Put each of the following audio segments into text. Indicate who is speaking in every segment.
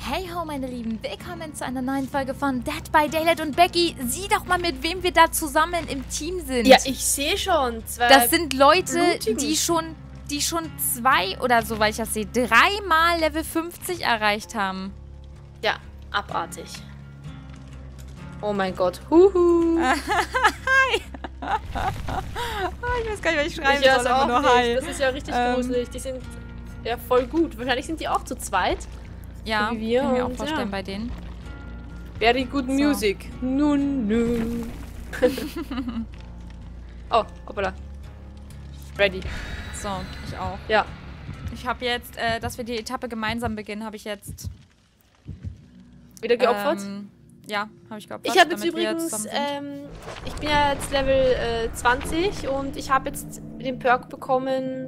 Speaker 1: Hey ho, meine Lieben, willkommen zu einer neuen Folge von Dead by Daylight. Und Becky, sieh doch mal, mit wem wir da zusammen im Team sind.
Speaker 2: Ja, ich sehe schon.
Speaker 1: Das sind Leute, die schon 2 oder so, weil ich das sehe, 3-mal Level 50 erreicht haben.
Speaker 2: Ja, abartig. Oh mein Gott. Huhu.
Speaker 1: Hi. Ich weiß gar nicht, was ich schreiben
Speaker 2: Ich
Speaker 1: soll, aber nur
Speaker 2: nicht.
Speaker 1: hi.
Speaker 2: Das ist ja richtig gruselig. Die sind ja voll gut. Wahrscheinlich sind die auch zu zweit.
Speaker 1: Ja,
Speaker 2: wie wir,
Speaker 1: kann ich mir auch
Speaker 2: und
Speaker 1: vorstellen
Speaker 2: ja.
Speaker 1: bei denen.
Speaker 2: Very good music. Nun, nun. Oh, hoppala. Ready.
Speaker 1: So, ich auch.
Speaker 2: Ja.
Speaker 1: Ich habe jetzt, dass wir die Etappe gemeinsam beginnen, habe ich jetzt...
Speaker 2: Wieder geopfert?
Speaker 1: Ja, habe ich geopfert.
Speaker 2: Ich habe jetzt
Speaker 1: damit wir
Speaker 2: übrigens,
Speaker 1: zusammen sind.
Speaker 2: ich bin ja jetzt Level 20 und ich habe jetzt den Perk bekommen,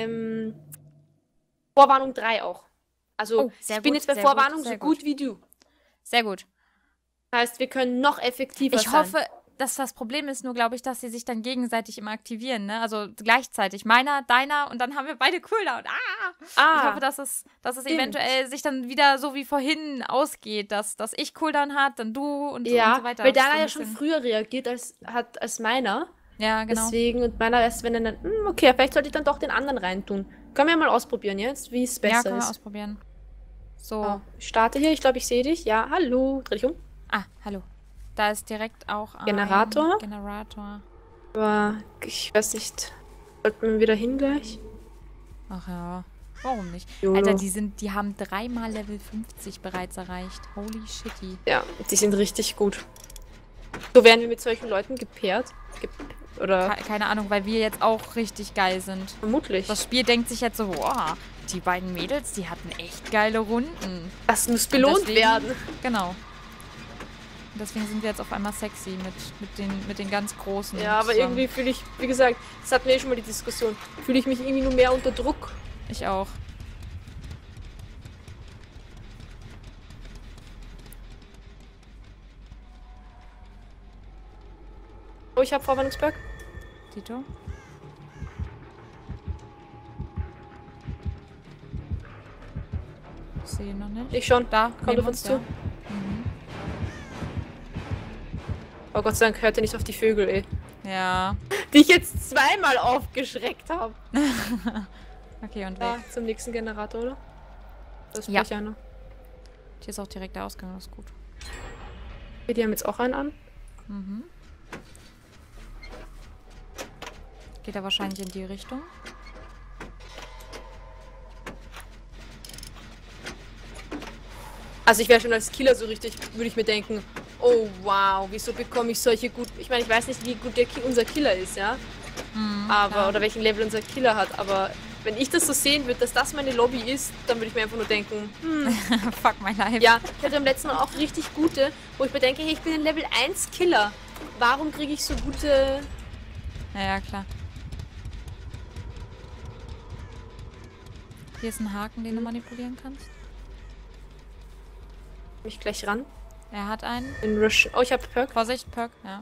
Speaker 2: Vorwarnung 3 auch. Also ich bin jetzt bei Vorwarnung so gut wie du.
Speaker 1: Sehr gut.
Speaker 2: Das heißt, wir können noch effektiver sein.
Speaker 1: Ich hoffe, dass das Problem ist nur, glaube ich, dass sie sich dann gegenseitig immer aktivieren, ne? Also gleichzeitig. Meiner, deiner und dann haben wir beide Cooldown. Ich hoffe, dass es eventuell sich dann wieder so wie vorhin ausgeht, dass ich Cooldown hat, dann du und so weiter.
Speaker 2: Weil deiner ja schon früher reagiert als meiner.
Speaker 1: Ja, genau.
Speaker 2: Deswegen, und meiner erst, wenn dann, okay, vielleicht sollte ich dann doch den anderen reintun. Können wir mal ausprobieren jetzt, wie es besser ist.
Speaker 1: Ja, können wir ausprobieren. So.
Speaker 2: Oh, ich starte hier, ich glaube, ich sehe dich. Ja, hallo. Dreh dich um.
Speaker 1: Ah, hallo. Da ist direkt auch ein
Speaker 2: Generator. Aber ich weiß nicht. Sollten wir wieder hin gleich?
Speaker 1: Ach ja. Warum nicht?
Speaker 2: Jolo.
Speaker 1: Alter, die haben 3-mal Level 50 bereits erreicht. Holy shitty.
Speaker 2: Ja, die sind richtig gut. So werden wir mit solchen Leuten gepaart. Oder?
Speaker 1: Keine Ahnung, weil wir jetzt auch richtig geil sind.
Speaker 2: Vermutlich.
Speaker 1: Das Spiel denkt sich jetzt so, boah, die beiden Mädels, die hatten echt geile Runden.
Speaker 2: Das muss belohnt werden.
Speaker 1: Genau. Und deswegen sind wir jetzt auf einmal sexy mit den ganz Großen.
Speaker 2: Ja, aber irgendwie fühle ich, wie gesagt, das hatten wir eh schon mal die Diskussion, fühle ich mich irgendwie nur mehr unter Druck.
Speaker 1: Ich auch.
Speaker 2: Oh, ich habe Vorwarnungsberg.
Speaker 1: Tito? Ich sehe ihn noch nicht.
Speaker 2: Ich schon.
Speaker 1: Da,
Speaker 2: kommt auf uns zu. Oh Gott sei Dank hört er nicht auf die Vögel, ey.
Speaker 1: Ja.
Speaker 2: Die ich jetzt zweimal aufgeschreckt habe.
Speaker 1: Okay, und weg.
Speaker 2: Ja, zum nächsten Generator, oder? Das ist
Speaker 1: Ja.
Speaker 2: einer.
Speaker 1: Hier ist auch direkt der Ausgang, das ist gut.
Speaker 2: Okay, die haben jetzt auch einen an.
Speaker 1: Mhm. Geht er wahrscheinlich in die Richtung.
Speaker 2: Also ich wäre schon als Killer so richtig, würde ich mir denken, oh wow, wieso bekomme ich solche gut... Ich meine, ich weiß nicht, wie gut unser Killer ist, ja? Aber, oder welchen Level unser Killer hat, aber wenn ich das so sehen würde, dass das meine Lobby ist, dann würde ich mir einfach nur denken,
Speaker 1: Fuck my life.
Speaker 2: Ja, ich hatte am letzten Mal auch richtig gute, wo ich mir denke, hey, ich bin ein Level 1 Killer. Warum kriege ich so gute...
Speaker 1: Ja, klar. Hier ist ein Haken, den du manipulieren kannst.
Speaker 2: Mich gleich ran.
Speaker 1: Er hat einen.
Speaker 2: In Rush. Oh, ich habe Perk.
Speaker 1: Vorsicht, Perk, ja.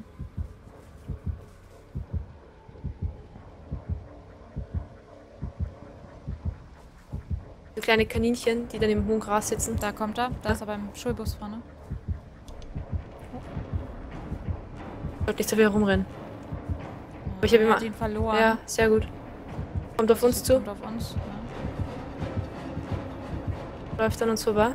Speaker 2: So kleine Kaninchen, die dann im hohen Gras sitzen.
Speaker 1: Da kommt er. Da ist er beim Schulbus vorne.
Speaker 2: Ich sollte nicht so viel herumrennen. Aber ich habe
Speaker 1: Er
Speaker 2: immer...
Speaker 1: hat ihn verloren.
Speaker 2: Ja, sehr gut. Kommt auf uns zu.
Speaker 1: Kommt auf uns, ja.
Speaker 2: Läuft an uns vorbei.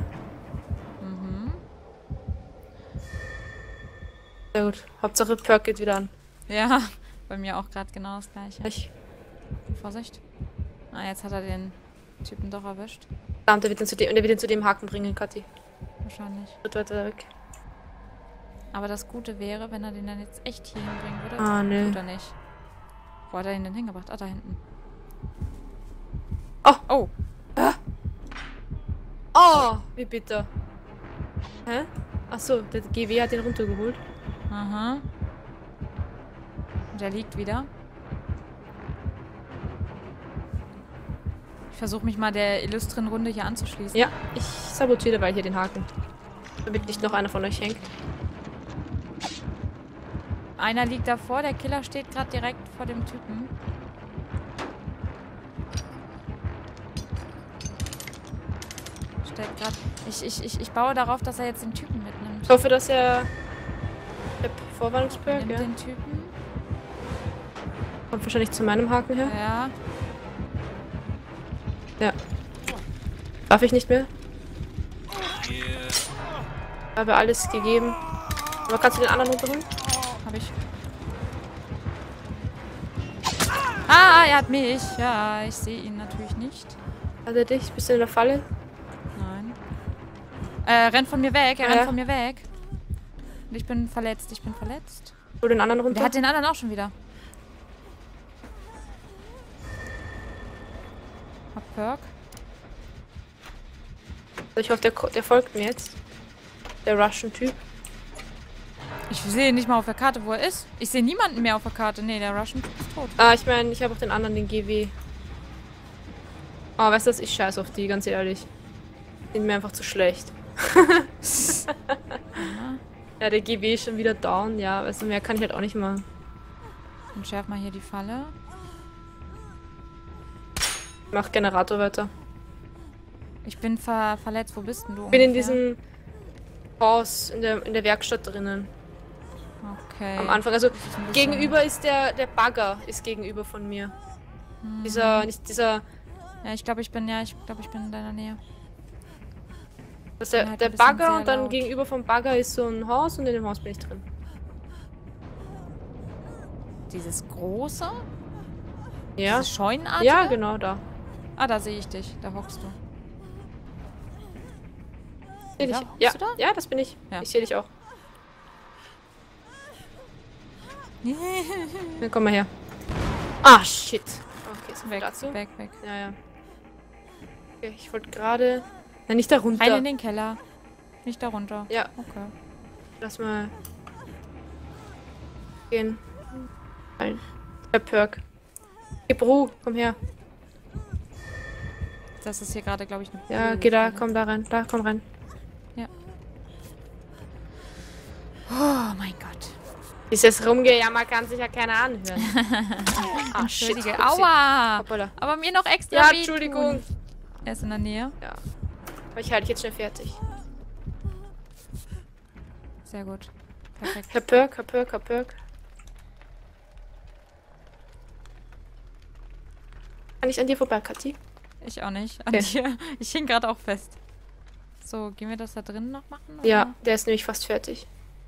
Speaker 2: Sehr gut. Hauptsache Perk geht wieder an.
Speaker 1: Ja, bei mir auch gerade genau das gleiche.
Speaker 2: Ich.
Speaker 1: Vorsicht. Ah, jetzt hat er den Typen doch erwischt.
Speaker 2: Verdammt, der wird ihn zu dem Haken bringen, Kathi.
Speaker 1: Wahrscheinlich.
Speaker 2: Wird weiter weg.
Speaker 1: Aber das Gute wäre, wenn er den dann jetzt echt hier hinbringen würde.
Speaker 2: Ah, nö.
Speaker 1: Tut er nicht. Wo hat er ihn denn hingebracht? Ah, da hinten.
Speaker 2: Oh!
Speaker 1: Oh!
Speaker 2: Oh! Wie bitter. Hä? Achso, der GW hat den runtergeholt.
Speaker 1: Aha. Und er liegt wieder. Ich versuche mich mal der illustren Runde hier anzuschließen.
Speaker 2: Ja, ich sabotiere dabei hier den Haken. Damit nicht noch einer von euch hängt.
Speaker 1: Einer liegt davor, der Killer steht gerade direkt vor dem Typen. resettet gerade. Ich baue darauf, dass er jetzt den Typen mitnimmt.
Speaker 2: Ich hoffe, dass er... Der Vorwarnungsberg, ja.
Speaker 1: Den Typen.
Speaker 2: Kommt wahrscheinlich zu meinem Haken her.
Speaker 1: Ja.
Speaker 2: Ja. Darf ich nicht mehr? Habe alles gegeben. Aber kannst du den anderen runterholen?
Speaker 1: Hab ich. Ah, er hat mich. Ja, ich sehe ihn natürlich nicht.
Speaker 2: Hat er dich? Bist du in der Falle?
Speaker 1: Nein. Rennt von mir weg. Er rennt von mir weg. Und ich bin verletzt.
Speaker 2: Hol den anderen runter.
Speaker 1: Der hat den anderen auch schon wieder. Hab Perk.
Speaker 2: Ich hoffe, der folgt mir jetzt. Der Russian-Typ.
Speaker 1: Ich sehe nicht mal auf der Karte, wo er ist. Ich sehe niemanden mehr auf der Karte. Nee, der Russian-Typ ist tot.
Speaker 2: Ah, ich meine, ich habe auch den anderen, den GW. Oh, weißt du was? Ich scheiß auf die, ganz ehrlich. Die sind mir einfach zu schlecht. Ja, der GW ist schon wieder down. Ja, weißt du, mehr kann ich halt auch nicht machen.
Speaker 1: Dann schärf mal hier die Falle.
Speaker 2: Mach Generator weiter.
Speaker 1: Ich bin verletzt. Wo bist denn du?
Speaker 2: Ich bin in diesem Haus, in der Werkstatt drinnen.
Speaker 1: Okay.
Speaker 2: Am Anfang. Also gegenüber ist der Bagger ist gegenüber von mir. Dieser.
Speaker 1: Ja, ich glaube, ich bin in deiner Nähe.
Speaker 2: Das ist der Bagger und dann gegenüber vom Bagger ist so ein Haus und in dem Haus bin ich drin.
Speaker 1: Dieses große?
Speaker 2: Ja.
Speaker 1: Dieses Scheunenartige?
Speaker 2: Ja, genau, da.
Speaker 1: Ah, da sehe ich dich. Da hockst du.
Speaker 2: Seh dich.
Speaker 1: Ja,
Speaker 2: Ja.
Speaker 1: bist du da?
Speaker 2: Ja, das bin ich.
Speaker 1: Ja.
Speaker 2: Ich sehe dich auch. Dann komm mal her. Ah, shit. Okay, so viel dazu.
Speaker 1: Weg.
Speaker 2: Ja, ja. Okay, ich wollte gerade... Nein, nicht da runter.
Speaker 1: Rein in den Keller. Nicht da runter.
Speaker 2: Ja.
Speaker 1: Okay.
Speaker 2: Lass mal... gehen. Nein. Der Perk. Gebru, komm her.
Speaker 1: Das ist hier gerade, glaube ich, eine
Speaker 2: Ja, geh da, komm da rein. Da, komm rein.
Speaker 1: Ja. Oh mein Gott.
Speaker 2: Dieses Rumgejammer kann sich ja keiner anhören. Ah, shit.
Speaker 1: Entschuldige. Aua!
Speaker 2: Hoppala.
Speaker 1: Aber mir noch extra
Speaker 2: Ja,
Speaker 1: wehtun.
Speaker 2: Entschuldigung.
Speaker 1: Er ist in der Nähe.
Speaker 2: Ja. Aber ich halte dich jetzt schnell fertig.
Speaker 1: Sehr gut. Perfekt.
Speaker 2: Herr Perk. Kann ich an dir vorbei, Kathi?
Speaker 1: Ich auch nicht. An
Speaker 2: Okay.
Speaker 1: dir. Ich hing gerade auch fest. So, gehen wir das da drinnen noch machen? Oder?
Speaker 2: Ja, der ist nämlich fast fertig.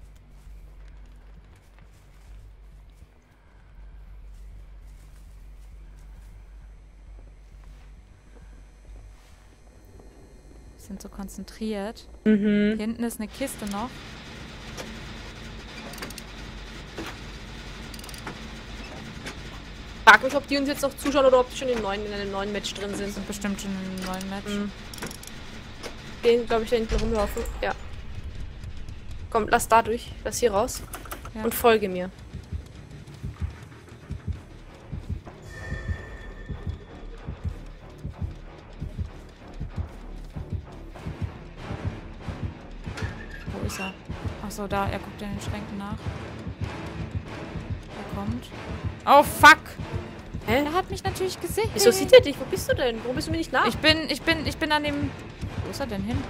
Speaker 1: Wir sind so konzentriert.
Speaker 2: Mhm.
Speaker 1: Hier hinten ist eine Kiste noch.
Speaker 2: Frag mich, ob die uns jetzt noch zuschauen oder ob die schon in einem neuen Match drin sind.
Speaker 1: Sind bestimmt schon in einem neuen Match.
Speaker 2: Mhm. Den, glaube ich, da hinten rumlaufen. Ja. Komm, lass da durch. Lass hier raus.
Speaker 1: Ja.
Speaker 2: Und folge mir.
Speaker 1: Wo ist er? Achso, da. Er guckt in den Schränken nach. Er kommt. Oh, fuck!
Speaker 2: Hä?
Speaker 1: Er hat mich natürlich gesehen.
Speaker 2: Wieso sieht er dich? Wo bist du denn? Warum bist du mir nicht nach?
Speaker 1: Ich bin an dem... Wo ist er denn hin?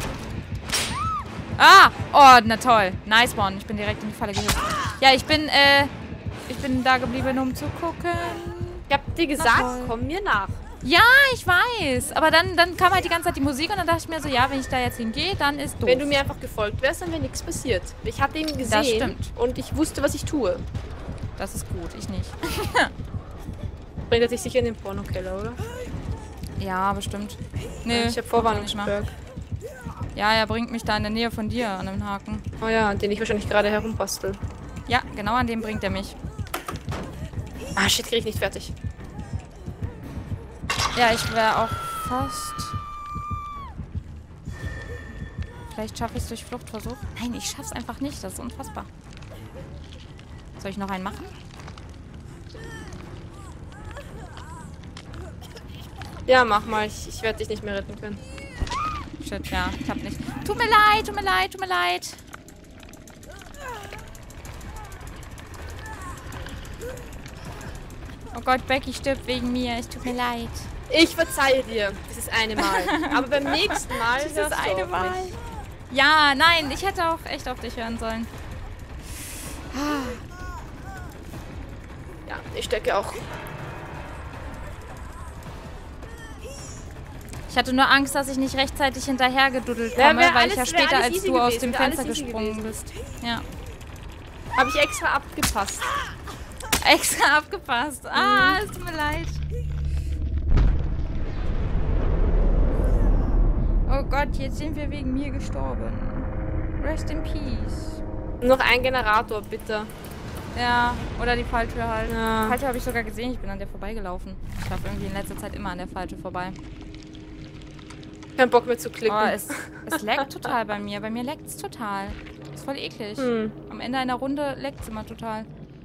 Speaker 1: Ah! Oh, na toll. Nice one. Ich bin direkt in die Falle gehüpft. Ja, ich bin da geblieben, um zu gucken.
Speaker 2: Ich hab dir gesagt, komm mir nach.
Speaker 1: Ja, ich weiß. Aber dann kam halt die ganze Zeit die Musik und dann dachte ich mir so, ja, wenn ich da jetzt hingehe, dann ist doof.
Speaker 2: Wenn du mir einfach gefolgt wärst, dann wäre nichts passiert. Ich hatte ihn gesehen
Speaker 1: Das stimmt.
Speaker 2: und ich wusste, was ich tue.
Speaker 1: Das ist gut, ich nicht.
Speaker 2: Bringt er dich sicher in den Pornokeller, oder?
Speaker 1: Ja, bestimmt. Nee,
Speaker 2: Ich habe Vorwarnungsberg.
Speaker 1: Ja, er bringt mich da in der Nähe von dir an dem Haken.
Speaker 2: Oh ja, an den ich wahrscheinlich gerade herumbastel.
Speaker 1: Ja, genau an dem bringt er mich.
Speaker 2: Ah, shit, krieg ich nicht fertig.
Speaker 1: Ja, ich wäre auch fast... Vielleicht schaffe ich es durch Fluchtversuch. Nein, ich schaff's einfach nicht. Das ist unfassbar. Soll ich noch einen machen?
Speaker 2: Ja, mach mal. Ich werde dich nicht mehr retten können.
Speaker 1: Shit, ja, ich hab nicht. Tut mir leid, tut mir leid, tut mir leid. Oh Gott, Becky stirbt wegen mir. Es tut mir leid.
Speaker 2: Ich verzeihe dir dieses eine Mal. Aber beim nächsten Mal
Speaker 1: dieses eine Mal. Ja, nein, ich hätte auch echt auf dich hören sollen.
Speaker 2: Ja, ich stecke auch.
Speaker 1: Ich hatte nur Angst, dass ich nicht rechtzeitig hinterher geduddelt komme, weil ich ja später als du aus dem Fenster gesprungen bist. Ja.
Speaker 2: Habe ich extra abgepasst.
Speaker 1: Extra abgepasst. Ah, es tut mir leid. Oh Gott, jetzt sind wir wegen mir gestorben. Rest in peace.
Speaker 2: Noch ein Generator, bitte.
Speaker 1: Ja, oder die Falltür halt.
Speaker 2: Ja.
Speaker 1: Die Falltür habe ich sogar gesehen, ich bin an der vorbeigelaufen. Ich laufe irgendwie in letzter Zeit immer an der Falltür vorbei.
Speaker 2: Kein Bock mehr zu klicken.
Speaker 1: Oh, es laggt total bei mir. Bei mir leckt es total. Ist voll eklig. Am Ende einer Runde leckt es immer total.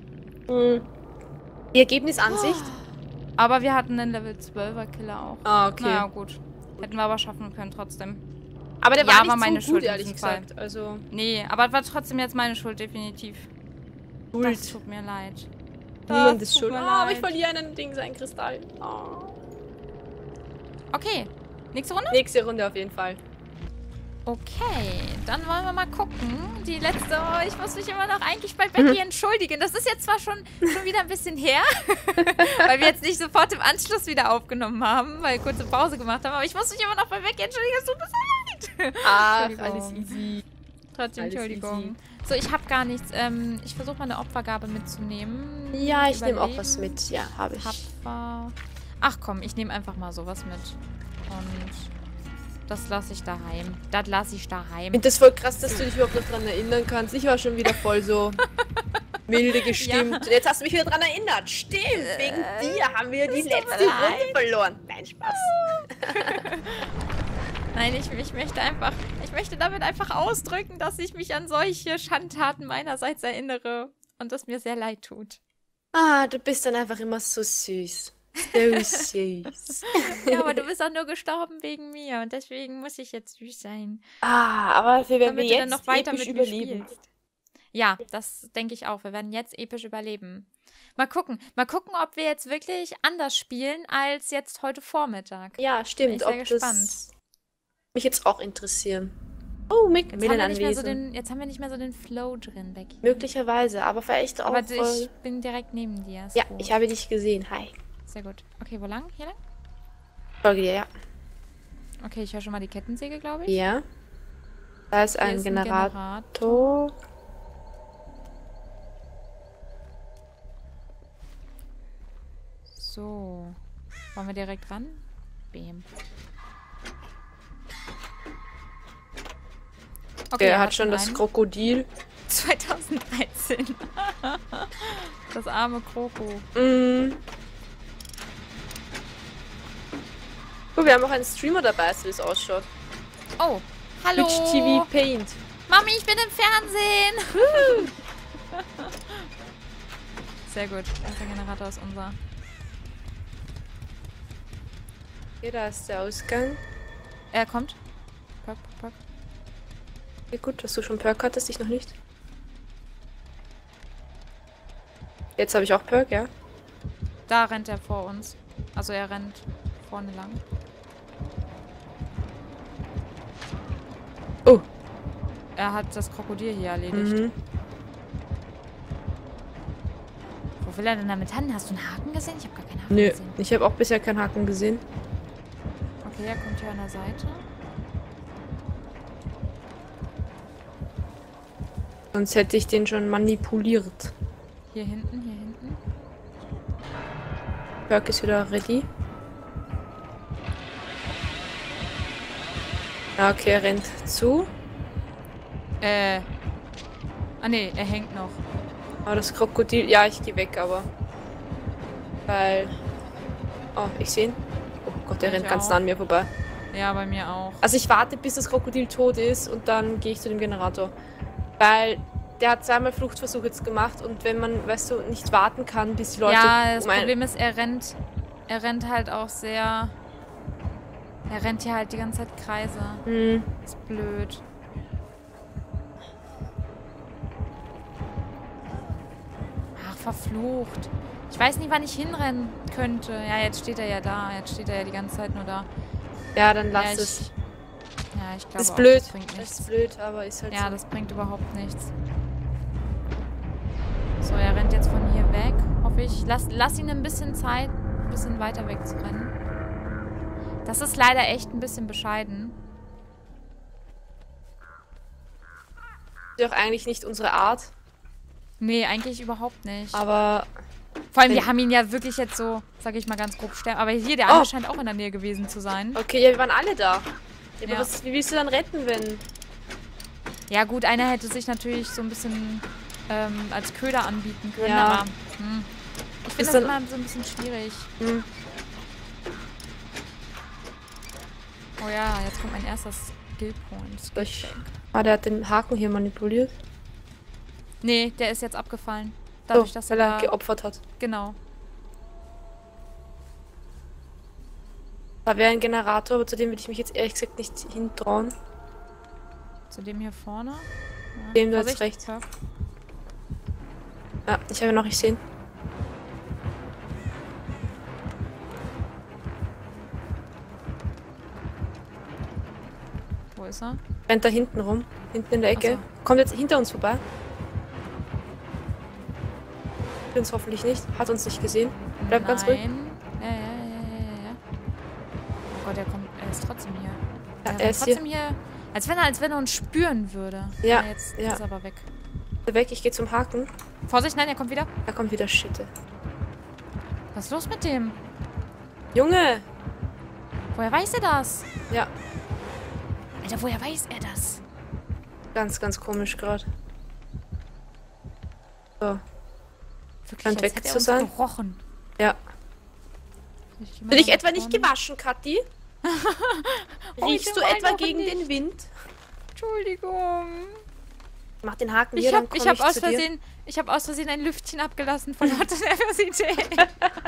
Speaker 2: Die Ergebnisansicht?
Speaker 1: Aber wir hatten einen Level 12er Killer auch.
Speaker 2: Ah, okay.
Speaker 1: Naja, gut. Hätten wir aber schaffen können trotzdem.
Speaker 2: Aber der war nicht
Speaker 1: meine
Speaker 2: so gut,
Speaker 1: Schuld,
Speaker 2: ehrlich gesagt. Also
Speaker 1: nee, aber es war trotzdem jetzt meine Schuld, definitiv.
Speaker 2: Schuld.
Speaker 1: Das tut mir leid.
Speaker 2: Niemand ist schuld. Aber ich verliere einen Ding, sein Kristall. Oh.
Speaker 1: Okay. Nächste Runde?
Speaker 2: Nächste Runde auf jeden Fall.
Speaker 1: Okay, dann wollen wir mal gucken. Die letzte, ich muss mich immer noch eigentlich bei Becky entschuldigen. Das ist jetzt zwar schon wieder ein bisschen her, weil wir jetzt nicht sofort im Anschluss wieder aufgenommen haben, weil wir kurze Pause gemacht haben, aber ich muss mich immer noch bei Becky entschuldigen, es tut mir so leid.
Speaker 2: Ach, alles easy.
Speaker 1: Trotzdem,
Speaker 2: alles
Speaker 1: Entschuldigung.
Speaker 2: Easy.
Speaker 1: So, ich habe gar nichts. Ich versuche mal eine Opfergabe mitzunehmen.
Speaker 2: Ja, ich nehme auch was mit. Ja, habe ich.
Speaker 1: Tapfer. Ach komm, ich nehme einfach mal sowas mit. Und das lasse ich daheim. Das lasse ich daheim.
Speaker 2: Ich finde das voll krass, dass du dich überhaupt noch dran erinnern kannst. Ich war schon wieder voll so milde gestimmt. Ja. Und jetzt hast du mich wieder dran erinnert. Stimmt, wegen dir haben wir die letzte Runde verloren. Nein, Spaß.
Speaker 1: Nein, ich möchte damit einfach ausdrücken, dass ich mich an solche Schandtaten meinerseits erinnere und das mir sehr leid tut.
Speaker 2: Ah, du bist dann einfach immer so süß. So süß.
Speaker 1: Ja, aber du bist auch nur gestorben wegen mir und deswegen muss ich jetzt süß sein.
Speaker 2: Ah, aber wir werden jetzt
Speaker 1: dann noch weiter
Speaker 2: episch
Speaker 1: mit
Speaker 2: überleben.
Speaker 1: Ja, das denke ich auch. Wir werden jetzt episch überleben. Mal gucken, ob wir jetzt wirklich anders spielen als jetzt heute Vormittag.
Speaker 2: Ja, stimmt.
Speaker 1: Bin ich sehr gespannt.
Speaker 2: Mich jetzt auch interessieren. Oh, jetzt haben
Speaker 1: wir nicht mehr so den Flow drin, Becky.
Speaker 2: Möglicherweise, aber vielleicht auch.
Speaker 1: Aber ich bin direkt neben dir.
Speaker 2: Ja, gut. Ich habe dich gesehen. Hi.
Speaker 1: Sehr gut. Okay, wo lang? Hier lang?
Speaker 2: Folge dir, ja.
Speaker 1: Okay, ich höre schon mal die Kettensäge, glaube ich.
Speaker 2: Ja. Da ist ein Generator.
Speaker 1: So. Wollen wir direkt ran? Bäm.
Speaker 2: Okay, er hat schon das Krokodil.
Speaker 1: 2013. Das arme Kroko.
Speaker 2: Oh, wir haben auch einen Streamer dabei, so wie es ausschaut.
Speaker 1: Oh, hallo.
Speaker 2: Twitch TV Paint.
Speaker 1: Mami, ich bin im Fernsehen. Sehr gut. Der Generator ist unser.
Speaker 2: Okay, da ist der Ausgang.
Speaker 1: Er kommt. Perk.
Speaker 2: Okay, gut, dass du schon Perk hattest, ich noch nicht. Jetzt habe ich auch Perk, ja?
Speaker 1: Da rennt er vor uns. Also er rennt vorne lang.
Speaker 2: Oh.
Speaker 1: Er hat das Krokodil hier erledigt. Wo will er denn damit hin? Hast du einen Haken gesehen? Ich habe gar keinen Haken gesehen.
Speaker 2: Ich habe auch bisher keinen Haken gesehen.
Speaker 1: Okay, er kommt hier an der Seite.
Speaker 2: Sonst hätte ich den schon manipuliert.
Speaker 1: Hier hinten.
Speaker 2: Perk ist wieder ready. Ja, okay, er rennt zu.
Speaker 1: Ah ne, er hängt noch.
Speaker 2: Aber das Krokodil... Ja, ich gehe weg, aber... Weil... Oh, ich sehe ihn. Oh Gott, der rennt ganz nah an mir vorbei.
Speaker 1: Ja, bei mir auch.
Speaker 2: Also ich warte, bis das Krokodil tot ist und dann gehe ich zu dem Generator. Weil der hat zweimal Fluchtversuch jetzt gemacht und wenn man, weißt du, nicht warten kann, bis die Leute...
Speaker 1: Ja, das Problem ist, er rennt halt auch sehr... Er rennt hier halt die ganze Zeit Kreise. Ist blöd. Ach, verflucht. Ich weiß nicht, wann ich hinrennen könnte. Ja, jetzt steht er ja da. Jetzt steht er ja die ganze Zeit nur da.
Speaker 2: Ja, dann lass es.
Speaker 1: Ja, ich glaube
Speaker 2: ist blöd.
Speaker 1: Das bringt nichts.
Speaker 2: Das ist blöd, aber ist halt
Speaker 1: ja,
Speaker 2: so.
Speaker 1: das bringt überhaupt nichts. So, er rennt jetzt von hier weg. Hoffe ich. Lass ihn ein bisschen Zeit, ein bisschen weiter weg zu rennen. Das ist leider echt ein bisschen bescheiden.
Speaker 2: Ist auch eigentlich nicht unsere Art.
Speaker 1: Nee, eigentlich überhaupt nicht.
Speaker 2: Aber...
Speaker 1: Vor allem, wir haben ihn ja wirklich jetzt so, sag ich mal ganz grob, sterben. Aber hier, der andere scheint auch in der Nähe gewesen zu sein.
Speaker 2: Okay, ja, wir waren alle da. Ja,
Speaker 1: ja.
Speaker 2: Aber wie willst du dann retten, wenn...
Speaker 1: Ja gut, einer hätte sich natürlich so ein bisschen als Köder anbieten können,
Speaker 2: ja.
Speaker 1: aber ich finde das immer so ein bisschen schwierig. Oh ja, jetzt kommt mein erster Skill-Point.
Speaker 2: Der hat den Haken hier manipuliert.
Speaker 1: Nee, der ist jetzt abgefallen. Dadurch, dass
Speaker 2: weil er geopfert hat.
Speaker 1: Genau.
Speaker 2: Da wäre ein Generator, aber zu dem würde ich mich jetzt ehrlich gesagt nicht hintrauen.
Speaker 1: Zu dem hier vorne?
Speaker 2: Ja, dem du jetzt rechts. Ja, ich habe ihn noch nicht gesehen.
Speaker 1: Wo ist er?
Speaker 2: Rennt da hinten rum. Hinten in der Ecke.
Speaker 1: So.
Speaker 2: Kommt jetzt hinter uns vorbei. Uns hoffentlich nicht. Hat uns nicht gesehen. Bleibt ganz ruhig.
Speaker 1: Ja. Oh Gott, er ist trotzdem hier.
Speaker 2: Ja, er ist trotzdem
Speaker 1: hier. Als wenn er uns spüren würde.
Speaker 2: Ja.
Speaker 1: Jetzt ist er aber weg.
Speaker 2: Weg, ich gehe zum Haken.
Speaker 1: Vorsicht, nein, er kommt wieder.
Speaker 2: Da kommt wieder Shit.
Speaker 1: Was ist los mit dem?
Speaker 2: Junge!
Speaker 1: Woher weiß er das?
Speaker 2: Ja.
Speaker 1: Alter, woher weiß er das?
Speaker 2: Ganz, ganz komisch gerade. So.
Speaker 1: Wirklich,
Speaker 2: weg zu sein.
Speaker 1: Gerochen.
Speaker 2: Ja. Bin ich etwa nicht gewaschen, Kathi? Riechst du etwa gegen den Wind?
Speaker 1: Entschuldigung.
Speaker 2: Mach den Haken hier, dann komm
Speaker 1: ich habe aus Versehen ein Lüftchen abgelassen von lauter Nervosität.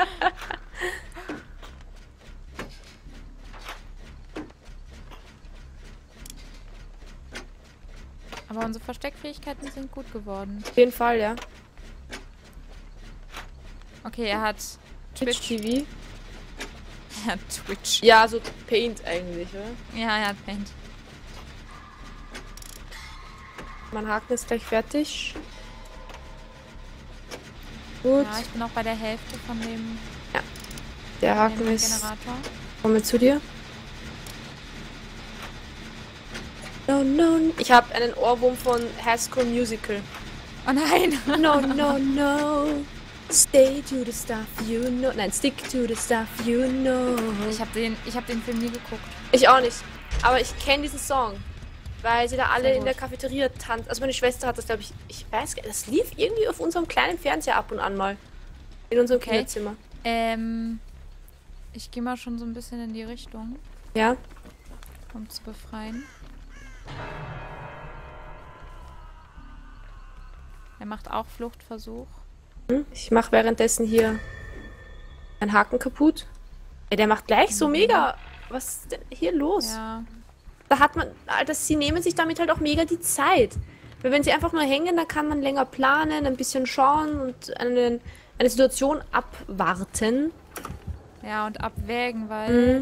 Speaker 1: Aber unsere Versteckfähigkeiten sind gut geworden.
Speaker 2: Auf jeden Fall, ja.
Speaker 1: Okay, er hat
Speaker 2: Twitch TV.
Speaker 1: Er hat Twitch.
Speaker 2: Ja, so Paint eigentlich, oder?
Speaker 1: Ja, er hat Paint.
Speaker 2: Mein Haken ist gleich fertig. Gut.
Speaker 1: Ja, ich bin auch bei der Hälfte von dem...
Speaker 2: Ja. Der Haken ist...
Speaker 1: Generator.
Speaker 2: Kommen wir zu dir. No, no. Ich habe einen Ohrwurm von High School Musical.
Speaker 1: Oh nein!
Speaker 2: No, no, no. Stay to the stuff you know. Nein, stick to the stuff you know.
Speaker 1: Ich hab den Film nie geguckt.
Speaker 2: Ich auch nicht. Aber ich kenne diesen Song. Weil sie da alle in der Cafeteria tanzen. Also meine Schwester hat das, glaube ich... Ich weiß gar nicht. Das lief irgendwie auf unserem kleinen Fernseher ab und an mal. In unserem Kinderzimmer.
Speaker 1: Ich gehe mal schon so ein bisschen in die Richtung.
Speaker 2: Ja.
Speaker 1: Um zu befreien. Er macht auch Fluchtversuch.
Speaker 2: Ich mache währenddessen hier einen Haken kaputt. Ja, der macht gleich so mega. Was ist denn hier los?
Speaker 1: Ja.
Speaker 2: Da hat man, Alter, sie nehmen sich damit halt auch mega die Zeit. Weil wenn sie einfach nur hängen, dann kann man länger planen, ein bisschen schauen und eine Situation abwarten.
Speaker 1: Ja, und abwägen, weil...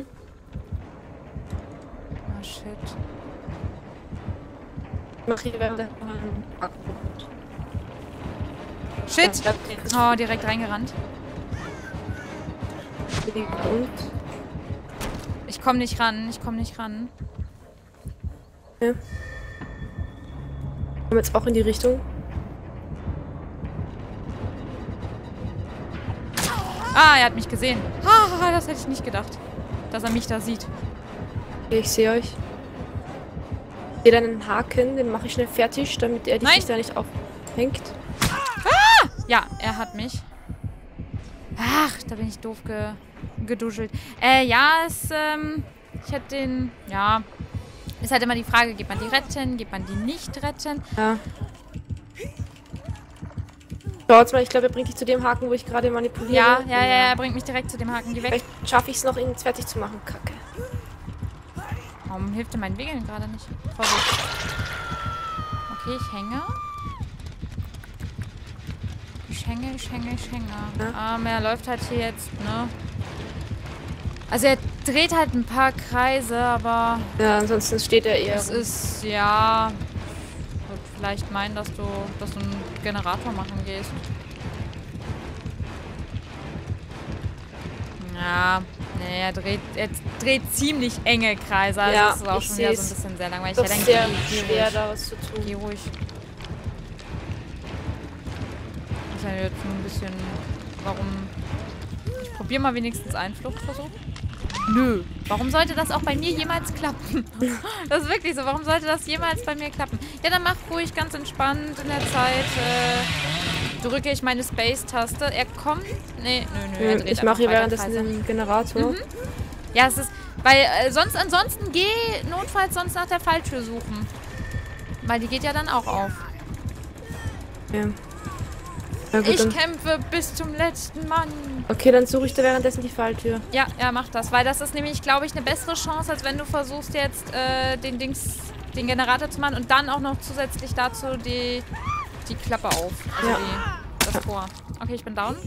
Speaker 1: Oh, shit.
Speaker 2: Ich mache hier während der
Speaker 1: Shit! Oh, direkt reingerannt. Ich komme nicht ran,
Speaker 2: Ja. Kommen jetzt auch in die Richtung.
Speaker 1: Ah, er hat mich gesehen. Ah, das hätte ich nicht gedacht, dass er mich da sieht.
Speaker 2: Okay, ich sehe euch. Ich sehe deinen Haken, den mache ich schnell fertig, damit er dich da nicht aufhängt.
Speaker 1: Ah! Ja, er hat mich. Ach, da bin ich doof geduschelt. Ja, ich hätte den, ja, ist halt immer die Frage, geht man die retten, geht man die nicht retten?
Speaker 2: Ja. Schau jetzt mal, ich glaube, er bringt dich zu dem Haken, wo ich gerade manipuliere.
Speaker 1: Ja, er bringt mich direkt zu dem Haken. Geh weg.
Speaker 2: Vielleicht schaffe ich es noch, ihn jetzt fertig zu machen. Kacke.
Speaker 1: Warum hilft dir mein Wegeln gerade nicht? Vorsicht. Okay, ich hänge. hänge.
Speaker 2: Ja.
Speaker 1: Er läuft halt hier jetzt, ne? Also er dreht halt ein paar Kreise, aber...
Speaker 2: Ja, ansonsten steht er eher
Speaker 1: Es ist, ja... Ich würde vielleicht meinen, dass du einen Generator machen gehst. Ja, nee, er dreht ziemlich enge Kreise. Also
Speaker 2: ja,
Speaker 1: das ist auch schon wieder so ein bisschen sehr langweilig.
Speaker 2: Das ist sehr schwer, da was zu tun.
Speaker 1: Geh ruhig. Das ist ja jetzt ein bisschen... Warum... Ich probiere mal wenigstens einen Fluchtversuch. Nö. Warum sollte das auch bei mir jemals klappen? Das ist wirklich so. Warum sollte das jemals bei mir klappen? Ja, dann mach ruhig ganz entspannt in der Zeit. Drücke ich meine Space-Taste. Er kommt... Nee, nö.
Speaker 2: Ich mache hier währenddessen den Generator.
Speaker 1: Mhm. Ja, es ist... Weil ansonsten geh notfalls sonst nach der Falltür suchen. Weil die geht ja dann auch auf.
Speaker 2: Ja. Ja, gut,
Speaker 1: ich kämpfe bis zum letzten Mann.
Speaker 2: Okay, dann suche ich da währenddessen die Falltür.
Speaker 1: Ja, mach das. Weil das ist nämlich, glaube ich, eine bessere Chance, als wenn du versuchst jetzt den Generator zu machen und dann auch noch zusätzlich dazu die Klappe auf. Also
Speaker 2: ja.
Speaker 1: Das Tor. Okay, ich bin down.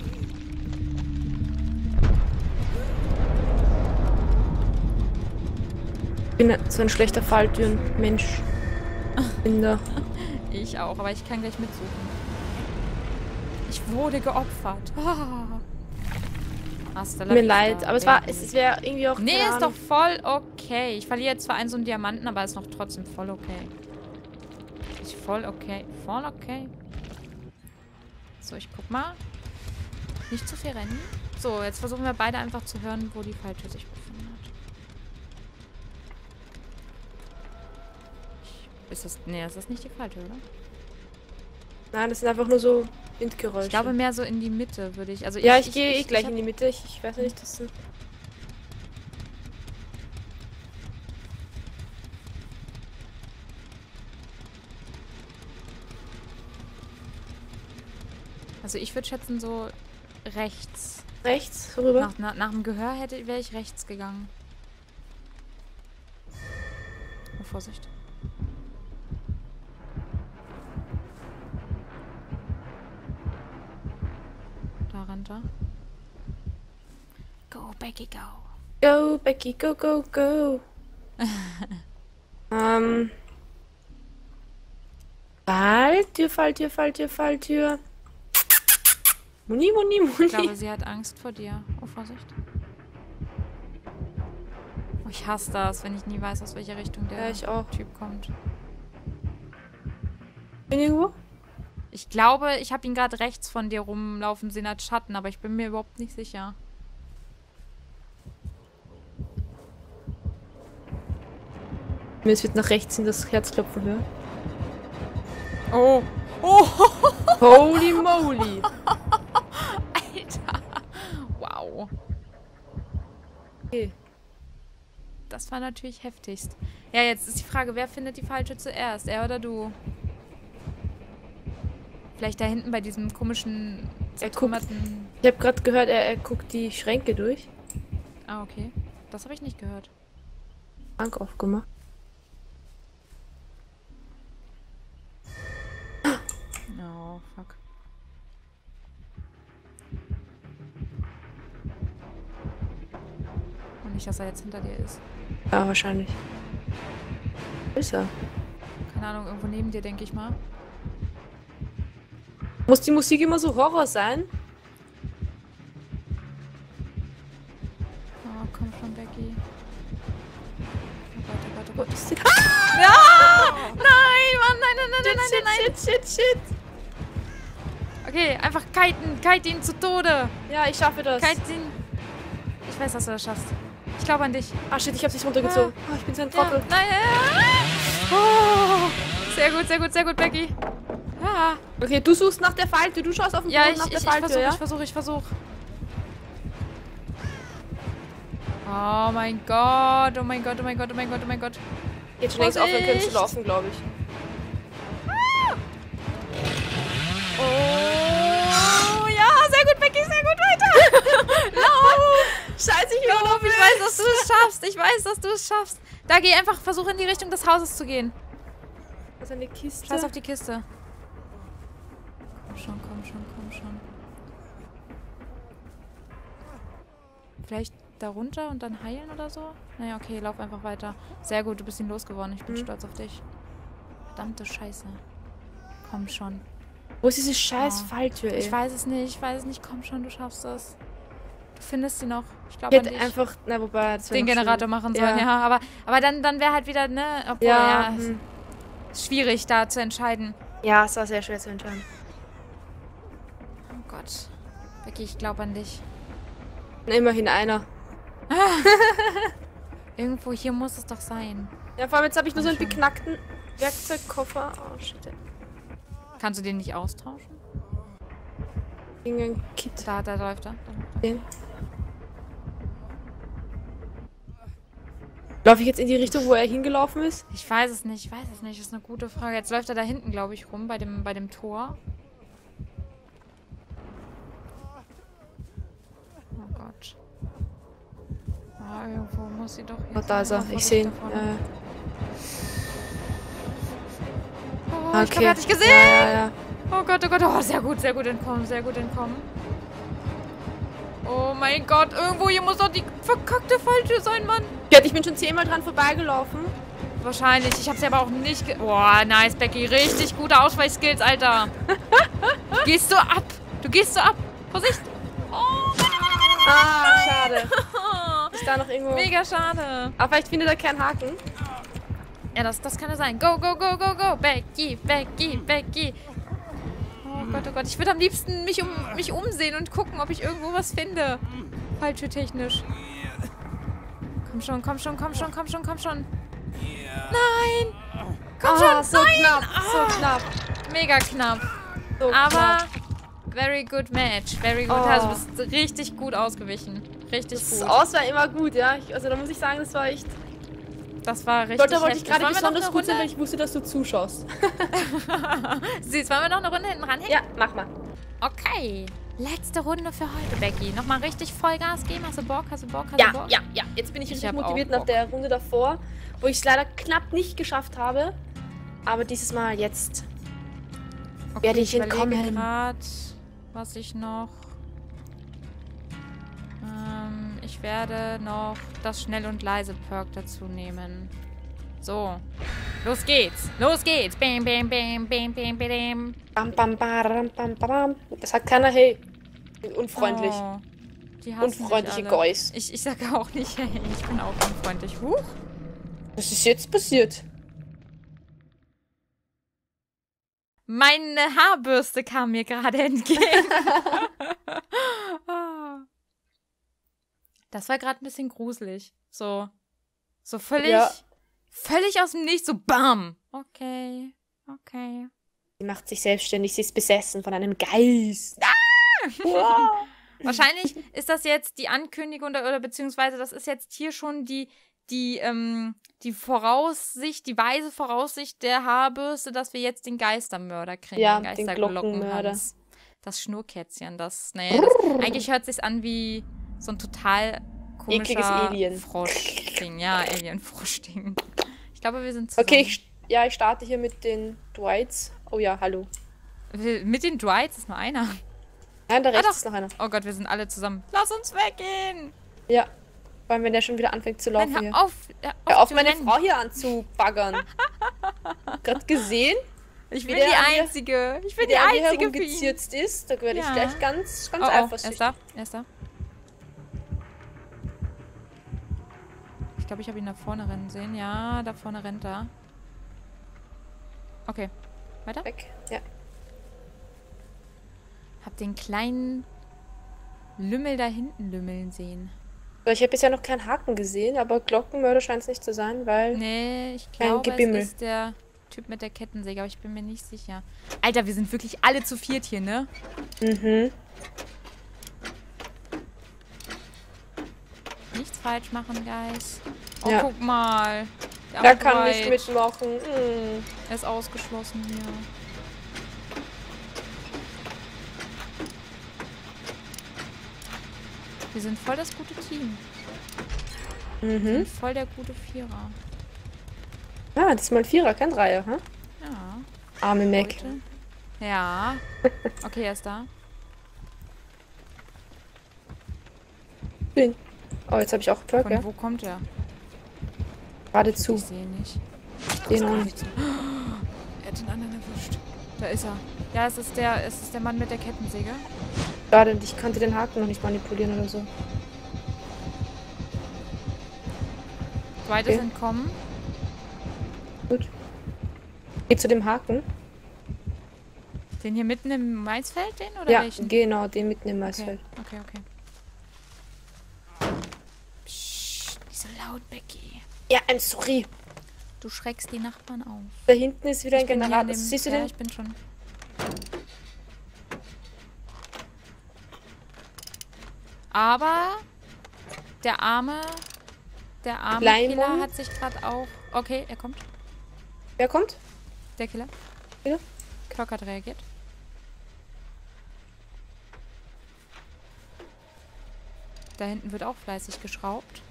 Speaker 2: Ich bin so ein schlechter Falltüren-Mensch. Bin da.
Speaker 1: Ich auch, aber ich kann gleich mitsuchen. Ich wurde geopfert.
Speaker 2: Mir leid, aber es wäre irgendwie auch...
Speaker 1: Nee, ist doch voll okay. Ich verliere jetzt zwar einen so einen Diamanten, aber ist noch trotzdem voll okay. Ist voll okay. Voll okay. So, ich guck mal. Nicht zu viel rennen. So, jetzt versuchen wir beide einfach zu hören, wo die Falltür sich befindet. Nee, das ist nicht die Falltür, oder?
Speaker 2: Nein, das sind einfach nur so Windgeräusche.
Speaker 1: Ich glaube mehr so in die Mitte würde ich. Also
Speaker 2: ja, ich gehe gleich in die Mitte. Ich weiß nicht, das sind...
Speaker 1: Also ich würde schätzen so rechts.
Speaker 2: Rechts? Rüber?
Speaker 1: Nach dem Gehör wäre ich rechts gegangen. Oh, Vorsicht. Da rennt er. Go, Becky, go.
Speaker 2: Go, Becky, go, go, go. Falltür. Muni.
Speaker 1: Ich glaube, sie hat Angst vor dir. Oh, Vorsicht. Oh, ich hasse das, wenn ich nie weiß, aus welcher Richtung der Typ kommt.
Speaker 2: Bin irgendwo?
Speaker 1: Ich glaube, ich habe ihn gerade rechts von dir rumlaufen sehen als Schatten, aber ich bin mir überhaupt nicht sicher.
Speaker 2: Es wird nach rechts in das Herzklopfen hören.
Speaker 1: Oh.
Speaker 2: Holy moly.
Speaker 1: Alter. Wow.
Speaker 2: Okay.
Speaker 1: Das war natürlich heftigst. Ja, jetzt ist die Frage, wer findet die Falltür zuerst? Er oder du? Vielleicht da hinten bei diesem komischen zertrümmerten...
Speaker 2: Ich habe gerade gehört, er guckt die Schränke durch.
Speaker 1: Ah, okay. Das habe ich nicht gehört.
Speaker 2: Schrank aufgemacht.
Speaker 1: Oh, fuck. Und nicht, dass er jetzt hinter dir ist.
Speaker 2: Ja, wahrscheinlich. Wo ist er?
Speaker 1: Keine Ahnung, irgendwo neben dir, denke ich mal.
Speaker 2: Muss die Musik immer so Horror sein?
Speaker 1: Oh, komm schon, Becky. Oh Gott.
Speaker 2: Ist die...
Speaker 1: Ja! Nein, Mann, nein.
Speaker 2: Shit.
Speaker 1: Okay, einfach kite ihn zu Tode.
Speaker 2: Ja, ich schaffe das.
Speaker 1: Kite ihn. Ich weiß, dass du das schaffst. Ich glaube an dich.
Speaker 2: Ah, shit, ich hab's nicht runtergezogen. Oh, ich bin so ein Trottel.
Speaker 1: Ja, nein. Oh, sehr gut, Becky. Ja.
Speaker 2: Okay, du suchst nach der Falltür. Du schaust auf den Boden nach der Falltür,
Speaker 1: ich versuch. Oh mein Gott.
Speaker 2: Jetzt schon längst aufhören können zu laufen, glaube ich.
Speaker 1: Oh, ja, sehr gut, Becky, sehr gut, weiter. Lauf.
Speaker 2: Scheiße, ich bin
Speaker 1: Lauf, ich weiß, dass du es schaffst. Da geh einfach, versuch in die Richtung des Hauses zu gehen.
Speaker 2: Was ist eine Kiste?
Speaker 1: Scheiß auf die Kiste. Komm schon, komm schon, komm schon. Vielleicht da runter und dann heilen oder so? Naja, okay, lauf einfach weiter. Sehr gut, du bist ihn losgeworden. Ich bin stolz auf dich. Verdammte Scheiße. Komm schon.
Speaker 2: Wo ist diese scheiß Falltür, ey?
Speaker 1: Ich weiß es nicht, Komm schon, du schaffst das. Du findest sie noch. Ich
Speaker 2: Ich
Speaker 1: glaube an
Speaker 2: hätte
Speaker 1: dich.
Speaker 2: einfach, na wobei, das
Speaker 1: Den Generator machen sollen, ja. Aber dann wäre halt wieder, ne? Obwohl,
Speaker 2: Ja,
Speaker 1: ist schwierig da zu entscheiden.
Speaker 2: ja, es war sehr schwer zu entscheiden.
Speaker 1: Oh Gott. Becky, ich glaube an dich.
Speaker 2: Na, immerhin einer.
Speaker 1: Irgendwo hier muss es doch sein.
Speaker 2: Ja, vor allem jetzt habe ich nur so einen
Speaker 1: Komm schon.
Speaker 2: beknackten Werkzeugkoffer. Oh, shit.
Speaker 1: Kannst du den nicht austauschen?
Speaker 2: Irgendein Kit.
Speaker 1: Da läuft er.
Speaker 2: Den. Laufe ich jetzt in die Richtung, wo er hingelaufen ist?
Speaker 1: Ich weiß es nicht. Das ist eine gute Frage. Jetzt läuft er da hinten, glaube ich, rum, bei dem Tor. Oh Gott. Ah, irgendwo muss sie doch hier
Speaker 2: Oh, da ist er.
Speaker 1: sein.
Speaker 2: Ich sehe ihn.
Speaker 1: Oh, ich glaube, er hat dich gesehen.
Speaker 2: Ja.
Speaker 1: Oh Gott. Oh, sehr gut entkommen. Oh mein Gott, irgendwo hier muss doch die verkackte Falltür sein, Mann.
Speaker 2: Ich bin schon 10-mal dran vorbeigelaufen.
Speaker 1: Wahrscheinlich. Ich habe sie aber auch nicht Boah, nice, Becky. Richtig gute Ausweichskills, Alter. Du gehst so ab. Vorsicht. Oh.
Speaker 2: Ah, schade. Ist da noch irgendwo...
Speaker 1: Mega schade.
Speaker 2: Aber vielleicht findet er keinen Haken.
Speaker 1: Ja, das kann ja sein. Go. Becky. Oh Gott. Ich würde am liebsten mich umsehen und gucken, ob ich irgendwo was finde. Falltürtechnisch. Komm schon. Nein! Komm schon!
Speaker 2: So
Speaker 1: Nein!
Speaker 2: knapp, so
Speaker 1: Ah,
Speaker 2: knapp.
Speaker 1: mega knapp.
Speaker 2: So
Speaker 1: Aber
Speaker 2: knapp.
Speaker 1: very good match. Very good.
Speaker 2: Oh.
Speaker 1: Also du bist richtig gut ausgewichen. Richtig
Speaker 2: Das
Speaker 1: gut.
Speaker 2: Aus war immer gut, ja. Also da muss ich sagen, das war echt...
Speaker 1: Das war richtig
Speaker 2: Dort wollte ich
Speaker 1: heftig.
Speaker 2: gerade
Speaker 1: Wollen wir noch
Speaker 2: besonders
Speaker 1: eine
Speaker 2: gut sein, weil
Speaker 1: Runde?
Speaker 2: ich wusste, dass du zuschaust.
Speaker 1: Süß, wollen wir noch eine Runde hinten ranhängen?
Speaker 2: Ja, mach mal.
Speaker 1: Okay. Letzte Runde für heute, Becky. Nochmal richtig Vollgas geben. Hast du Bock?
Speaker 2: Ja. Jetzt bin ich richtig
Speaker 1: hab
Speaker 2: motiviert
Speaker 1: auch
Speaker 2: nach
Speaker 1: Bock.
Speaker 2: der Runde davor, wo ich es leider knapp nicht geschafft habe. Aber dieses Mal jetzt
Speaker 1: Okay,
Speaker 2: werde ich
Speaker 1: überlege
Speaker 2: entkommen.
Speaker 1: grad, was ich noch... ich werde noch das Schnell und Leise Perk dazu nehmen. So. Los geht's. Bam.
Speaker 2: Bam, bam. Das sagt keiner, hey, unfreundlich.
Speaker 1: Oh, die hassen
Speaker 2: Unfreundliche
Speaker 1: dich alle.
Speaker 2: Geus.
Speaker 1: Ich sage auch nicht, hey, ich bin auch unfreundlich. Huch.
Speaker 2: Was ist jetzt passiert?
Speaker 1: Meine Haarbürste kam mir gerade entgegen. Das war gerade ein bisschen gruselig. So völlig aus dem Nichts, so bam. Okay.
Speaker 2: Sie macht sich selbstständig, sie ist besessen von einem Geist. Wow.
Speaker 1: Wahrscheinlich ist das jetzt die Ankündigung oder beziehungsweise das ist jetzt hier schon die Voraussicht, die weise Voraussicht der Haarbürste, dass wir jetzt den Geistermörder kriegen.
Speaker 2: Ja,
Speaker 1: den
Speaker 2: den Glockenmörder.
Speaker 1: Das Schnurrkätzchen, eigentlich hört sich's an wie so ein total komischer
Speaker 2: Ekliges Alien.
Speaker 1: Froschding. Ja, Alien-Froschding. Ich glaube, wir sind zusammen.
Speaker 2: Okay, ich starte hier mit den Dwights. Oh ja, hallo.
Speaker 1: Mit den Dwights ist nur einer.
Speaker 2: Nein, da rechts
Speaker 1: doch.
Speaker 2: ist noch einer.
Speaker 1: Oh Gott, wir sind alle zusammen. Lass uns weggehen!
Speaker 2: Ja. Vor allem, wenn der schon wieder anfängt zu laufen
Speaker 1: Nein,
Speaker 2: hier.
Speaker 1: hör
Speaker 2: Hör auf,
Speaker 1: zu
Speaker 2: meine
Speaker 1: rennen.
Speaker 2: Frau hier anzubaggern. Gerade gesehen,
Speaker 1: Ich
Speaker 2: wie
Speaker 1: bin
Speaker 2: der
Speaker 1: die
Speaker 2: an mir-
Speaker 1: Einzige. Ich
Speaker 2: wie
Speaker 1: bin die
Speaker 2: der an mir
Speaker 1: Einzige für ihn.
Speaker 2: herumgezirzt ist. Da werde ich
Speaker 1: Ja.
Speaker 2: gleich ganz
Speaker 1: Oh,
Speaker 2: eifersüchtig.
Speaker 1: er ist da. Ich glaube, ich habe ihn da vorne rennen sehen. Ja, da vorne rennt er. Okay. Weiter?
Speaker 2: Weg. Ja.
Speaker 1: Hab den kleinen Lümmel da hinten lümmeln sehen.
Speaker 2: So, ich habe bisher noch keinen Haken gesehen, aber Glockenmörder scheint es nicht zu sein, weil...
Speaker 1: Nee, ich
Speaker 2: Kein
Speaker 1: glaube,
Speaker 2: Gebimmel.
Speaker 1: es ist der Typ mit der Kettensäge, aber ich bin mir nicht sicher. Alter, wir sind wirklich alle zu viert hier, ne?
Speaker 2: Mhm.
Speaker 1: Nichts falsch machen, Guys. Oh,
Speaker 2: Ja.
Speaker 1: guck mal. Der
Speaker 2: Der kann
Speaker 1: Dwight.
Speaker 2: nicht mitmachen.
Speaker 1: Er ist ausgeschlossen hier. Wir sind voll das gute Team. Wir
Speaker 2: Mhm.
Speaker 1: sind voll der gute Vierer.
Speaker 2: Ah, das ist mal ein Vierer, kein Dreier, hm?
Speaker 1: Ja.
Speaker 2: Arme Mac.
Speaker 1: Heute. Ja. Okay, er ist da.
Speaker 2: Oh, jetzt habe ich auch Perk,
Speaker 1: Von
Speaker 2: ja?
Speaker 1: wo kommt er?
Speaker 2: Geradezu.
Speaker 1: Ich sehe nicht.
Speaker 2: Den auch nicht.
Speaker 1: Er hat den anderen erwischt. Da ist er. Ja, es ist der Mann mit der Kettensäge.
Speaker 2: Schade, ich konnte den Haken noch nicht manipulieren oder so.
Speaker 1: Zweites entkommen.
Speaker 2: Gut. Geh zu dem Haken.
Speaker 1: Den hier mitten im Maisfeld, den oder
Speaker 2: Ja,
Speaker 1: welchen?
Speaker 2: genau, den mitten im Maisfeld.
Speaker 1: Okay. Psst, nicht so laut, Becky.
Speaker 2: Ja, I'm sorry.
Speaker 1: Du schreckst die Nachbarn auf.
Speaker 2: Da hinten ist wieder ein
Speaker 1: Ich bin hier
Speaker 2: Generator.
Speaker 1: an dem-
Speaker 2: Siehst du
Speaker 1: ja,
Speaker 2: den?
Speaker 1: ich bin schon. Aber der arme
Speaker 2: Leimon?
Speaker 1: Killer hat sich gerade auch... Okay, er kommt.
Speaker 2: Wer kommt?
Speaker 1: Der Killer.
Speaker 2: Ja.
Speaker 1: Clock hat reagiert. Da hinten wird auch fleißig geschraubt.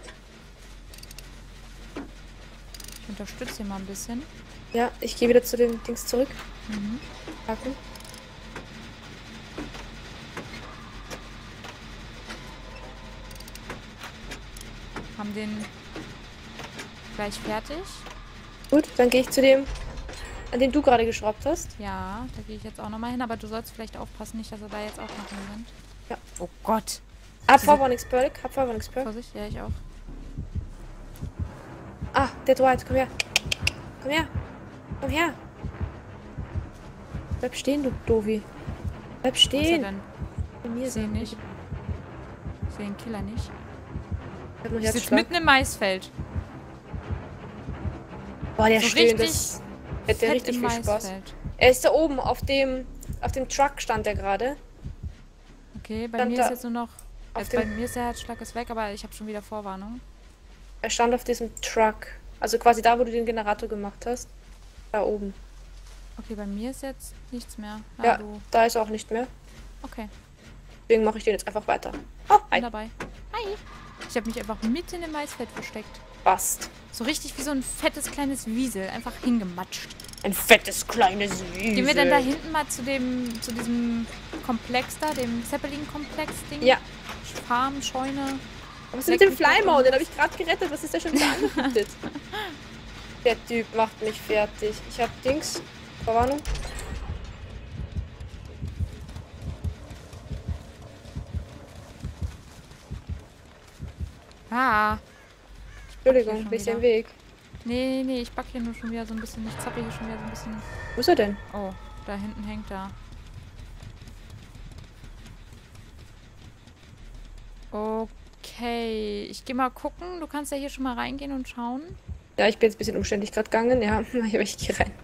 Speaker 1: Ich unterstütze ihn mal ein bisschen.
Speaker 2: Ja, ich gehe wieder zu dem Dings zurück.
Speaker 1: Mhm.
Speaker 2: Haken.
Speaker 1: Haben den gleich fertig.
Speaker 2: Gut, dann gehe ich zu dem, an dem du gerade geschraubt hast.
Speaker 1: Ja, da gehe ich jetzt auch nochmal hin, aber du sollst vielleicht aufpassen, nicht, dass er da jetzt auch noch drin sind.
Speaker 2: Ja.
Speaker 1: Oh Gott.
Speaker 2: Hab Vorwarnungsperk, hab Vorwarungsperk.
Speaker 1: Vorsicht, ja, ich auch.
Speaker 2: Ah, der Dwight, komm her. Komm her. Komm her. Bleib stehen, du Dovi. Bleib
Speaker 1: Wo ist er
Speaker 2: stehen.
Speaker 1: denn?
Speaker 2: Bei mir
Speaker 1: Ich sehe
Speaker 2: ist er
Speaker 1: nicht. Ich sehe den Killer nicht.
Speaker 2: Ich hab noch
Speaker 1: Ich sitze
Speaker 2: Herzschlag.
Speaker 1: mitten im Maisfeld.
Speaker 2: Boah, der
Speaker 1: So
Speaker 2: Stillen,
Speaker 1: richtig
Speaker 2: das hätte
Speaker 1: fett
Speaker 2: richtig
Speaker 1: im
Speaker 2: viel Spaß.
Speaker 1: Maisfeld.
Speaker 2: Er ist da oben, auf dem Truck stand er gerade.
Speaker 1: Okay, bei
Speaker 2: Stand
Speaker 1: mir
Speaker 2: da
Speaker 1: ist jetzt nur noch...
Speaker 2: auf
Speaker 1: Jetzt bei
Speaker 2: dem-
Speaker 1: mir ist der Herzschlag ist weg, aber ich habe schon wieder Vorwarnung.
Speaker 2: Er stand auf diesem Truck. Also quasi da, wo du den Generator gemacht hast. Da oben.
Speaker 1: Okay, bei mir ist jetzt nichts mehr.
Speaker 2: Ja,
Speaker 1: Hallo.
Speaker 2: da ist er auch nicht mehr.
Speaker 1: Okay,
Speaker 2: Deswegen mache ich den jetzt einfach weiter. Oh,
Speaker 1: bin
Speaker 2: hi.
Speaker 1: dabei. Hi. Ich habe mich einfach mitten im Maisfeld versteckt.
Speaker 2: Passt.
Speaker 1: So richtig wie so ein fettes kleines Wiesel. Einfach hingematscht.
Speaker 2: Ein fettes, kleines Wiesel.
Speaker 1: Gehen wir denn da hinten mal zu diesem Komplex da, dem Zeppelin-Komplex-Ding?
Speaker 2: Ja.
Speaker 1: Farm, Scheune.
Speaker 2: Was ist mit dem Flymore? Den habe ich gerade gerettet. Was ist der schon wieder angeflutet? Der Typ macht mich fertig. Ich hab Dings. Verwarnung.
Speaker 1: Ah.
Speaker 2: Entschuldigung,
Speaker 1: schon
Speaker 2: bisschen
Speaker 1: wieder.
Speaker 2: Weg.
Speaker 1: Nee, ich back hier nur schon wieder so ein bisschen. Ich zappe hier schon wieder so ein bisschen.
Speaker 2: Wo ist er denn?
Speaker 1: Oh, da hinten hängt er. Okay, ich gehe mal gucken. Du kannst ja hier schon mal reingehen und schauen.
Speaker 2: Ja, ich bin jetzt ein bisschen umständlich gerade gegangen. Ja, ich gehe rein.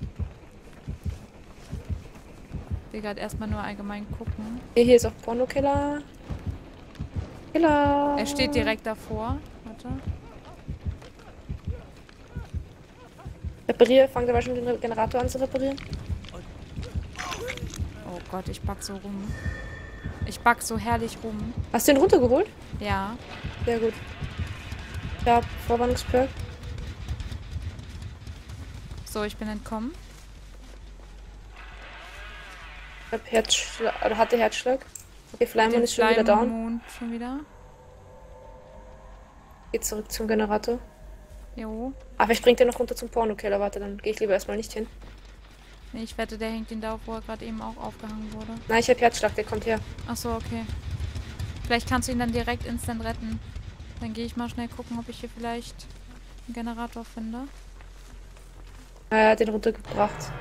Speaker 1: Ich will gerade erstmal nur allgemein gucken.
Speaker 2: Hier ist auch Porno-Killer. Killer.
Speaker 1: Er steht direkt davor. Warte.
Speaker 2: Repariere. Fangt aber schon den Generator an zu reparieren.
Speaker 1: Oh Gott, ich back so rum. Ich back so herrlich rum.
Speaker 2: Hast du den runtergeholt?
Speaker 1: Ja.
Speaker 2: Sehr gut. Ja, Vorwarnungsperk.
Speaker 1: So, ich bin entkommen.
Speaker 2: Ich hab Herzschlag. Oder hatte Herzschlag. Okay, Flymon
Speaker 1: Den
Speaker 2: ist schon wieder down.
Speaker 1: Mond schon wieder.
Speaker 2: Geht zurück zum Generator.
Speaker 1: Jo.
Speaker 2: Aber vielleicht bringt er noch runter zum Porno-Killer. Warte, dann gehe ich lieber erstmal nicht hin.
Speaker 1: Nee, ich wette, der hängt ihn da, wo er gerade eben auch aufgehangen wurde.
Speaker 2: Nein, ich habe Herzschlag, der kommt her.
Speaker 1: Achso, okay. Vielleicht kannst du ihn dann direkt instant retten. Dann gehe ich mal schnell gucken, ob ich hier vielleicht einen Generator finde.
Speaker 2: Er hat den runtergebracht.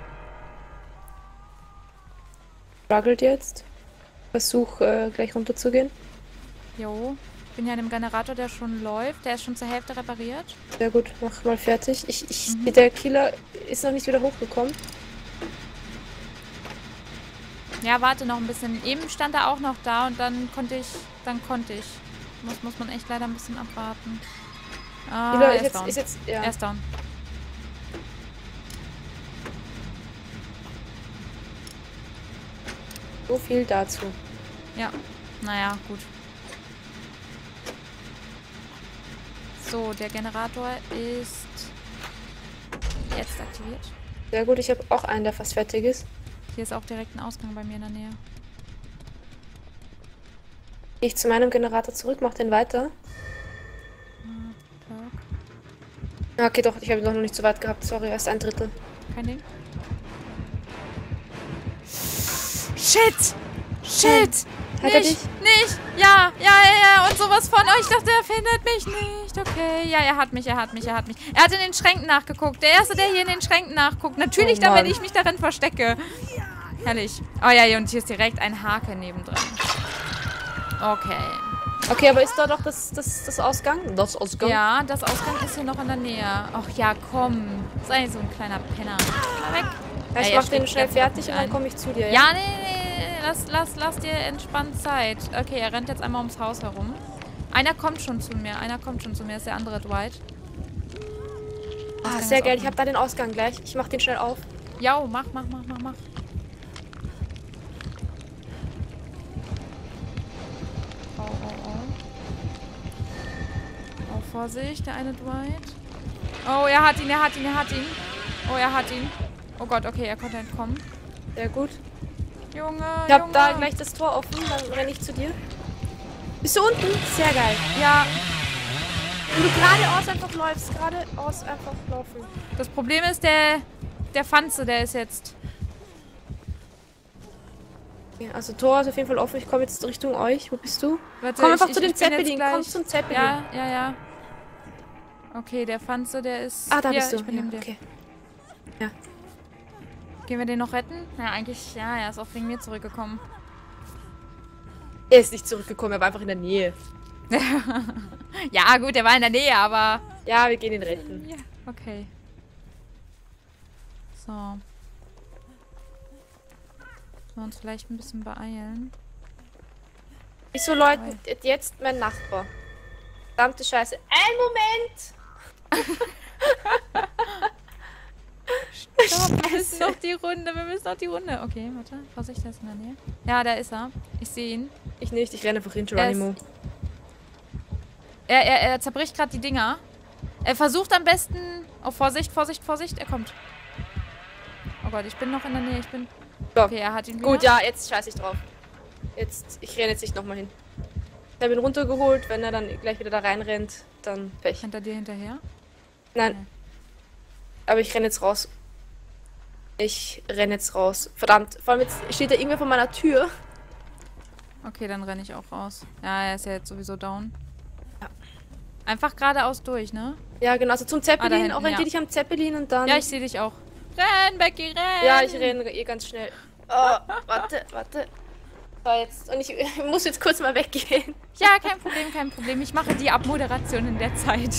Speaker 2: Struggelt jetzt. Versuch gleich runterzugehen.
Speaker 1: Jo. Ich bin ja in einem Generator, der schon läuft. Der ist schon zur Hälfte repariert.
Speaker 2: Sehr gut, mach mal fertig. Der Killer ist noch nicht wieder hochgekommen.
Speaker 1: Ja, warte noch ein bisschen. Eben stand er auch noch da und dann konnte ich. Muss man echt leider ein bisschen abwarten. Ah,
Speaker 2: Killer
Speaker 1: er
Speaker 2: ist jetzt, ja.
Speaker 1: Er ist down.
Speaker 2: So viel dazu.
Speaker 1: Ja. Naja, gut. So, der Generator ist jetzt aktiviert.
Speaker 2: Sehr gut, ich habe auch einen, der fast fertig ist.
Speaker 1: Hier ist auch direkt ein Ausgang bei mir in der Nähe.
Speaker 2: Gehe ich zu meinem Generator zurück, mach den weiter. Okay, doch, ich habe ihn noch nicht so weit gehabt. Sorry, erst ein Drittel.
Speaker 1: Kein Ding. Shit! Shit!
Speaker 2: Hat er dich?
Speaker 1: Nicht! Ja, und sowas von. Oh, ich dachte, er findet mich nicht. Okay, ja, er hat mich. Er hat in den Schränken nachgeguckt. Der Erste, der hier in den Schränken nachguckt. Natürlich, dann, wenn ich mich darin verstecke. Herrlich. Oh ja, und hier ist direkt ein Haken nebendran. Okay.
Speaker 2: Okay, aber ist da doch das Ausgang? Das Ausgang?
Speaker 1: Ja, das Ausgang ist hier noch in der Nähe. Ach ja, komm. Sei so ein kleiner Penner. Mal weg.
Speaker 2: Ja, ich mach den schnell fertig und dann komme ich zu dir.
Speaker 1: Ja, nee. Lass dir entspannt Zeit. Okay, er rennt jetzt einmal ums Haus herum. Einer kommt schon zu mir. Das ist der andere Dwight.
Speaker 2: Ah, sehr geil. Ich habe da den Ausgang gleich. Ich mach den schnell auf.
Speaker 1: Ja, mach. Oh, Vorsicht, der eine Dwight. Oh, er hat ihn. Oh, er hat ihn. Oh Gott, okay, er konnte entkommen.
Speaker 2: Sehr gut.
Speaker 1: Junge,
Speaker 2: ich hab da gleich das Tor offen, dann renne ich zu dir. Bist du unten? Sehr geil.
Speaker 1: Ja.
Speaker 2: Wenn du geradeaus einfach läufst, geradeaus einfach laufen.
Speaker 1: Das Problem ist, der Fanze, der ist jetzt...
Speaker 2: Okay, also Tor ist auf jeden Fall offen. Ich komme jetzt Richtung euch. Wo bist du?
Speaker 1: Warte,
Speaker 2: komm einfach zu dem Zeppelin. Komm zum Zeppelin.
Speaker 1: Ja. Okay, der Fanze, der ist...
Speaker 2: Ah, da bist du.
Speaker 1: Ich bin neben dir.
Speaker 2: Okay. Ja.
Speaker 1: Gehen wir den noch retten? Ja, eigentlich, ja, er ist auch wegen mir zurückgekommen.
Speaker 2: Er ist nicht zurückgekommen, er war einfach in der Nähe.
Speaker 1: Ja, gut, er war in der Nähe, aber...
Speaker 2: Ja, wir gehen ihn retten.
Speaker 1: Ja, okay. So. Sollen wir uns vielleicht ein bisschen beeilen?
Speaker 2: Wieso läutet jetzt mein Nachbar? Verdammte Scheiße. Ein Moment!
Speaker 1: Stopp, wir müssen noch die Runde. Okay, warte. Vorsicht, der ist in der Nähe. Ja, da ist er. Ich sehe ihn.
Speaker 2: Ich nicht, ich renne einfach hin, Geronimo.
Speaker 1: Er zerbricht gerade die Dinger. Er versucht am besten... Oh, Vorsicht, er kommt. Oh Gott, ich bin noch in der Nähe, Okay, er hat ihn wieder.
Speaker 2: Gut, ja, jetzt scheiße ich drauf. Ich renne jetzt nicht nochmal hin. Ich habe ihn runtergeholt, wenn er dann gleich wieder da reinrennt, dann Pech.
Speaker 1: Rennt er dir hinterher?
Speaker 2: Nein.
Speaker 1: Okay.
Speaker 2: Aber ich renne jetzt raus. Verdammt, vor allem jetzt steht da irgendwer vor meiner Tür.
Speaker 1: Okay, dann renne ich auch raus. Ja, er ist ja jetzt sowieso down.
Speaker 2: Ja.
Speaker 1: Einfach geradeaus durch, ne?
Speaker 2: Ja, genau, also zum Zeppelin, orientier dich am Zeppelin und dann...
Speaker 1: Ja, ich sehe dich auch. Renn, Becky, renn!
Speaker 2: Ja, ich renne ganz schnell. Oh, warte. So, jetzt. Und ich muss jetzt kurz mal weggehen.
Speaker 1: Ja, kein Problem. Ich mache die Abmoderation in der Zeit.